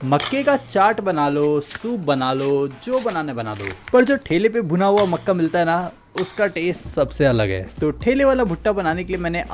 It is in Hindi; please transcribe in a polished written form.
मक्के का चाट बना लो, सूप बना लो, जो बनाने बना दो, पर जो ठेले पे भुना हुआ मक्का मिलता है ना, उसका टेस्ट सबसे अलग है। तो ठेले वाला भुट्टा बनाने के लिए मैंने